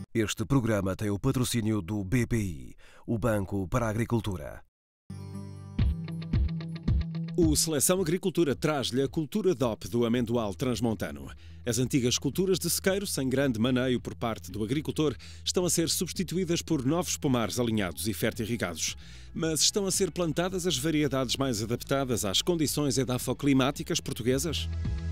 Este programa tem o patrocínio do BPI, o Banco para a Agricultura. O Seleção Agricultura traz-lhe a cultura DOP do amendoal transmontano. As antigas culturas de sequeiro, sem grande maneio por parte do agricultor, estão a ser substituídas por novos pomares alinhados e fertirrigados. Mas estão a ser plantadas as variedades mais adaptadas às condições edafoclimáticas portuguesas?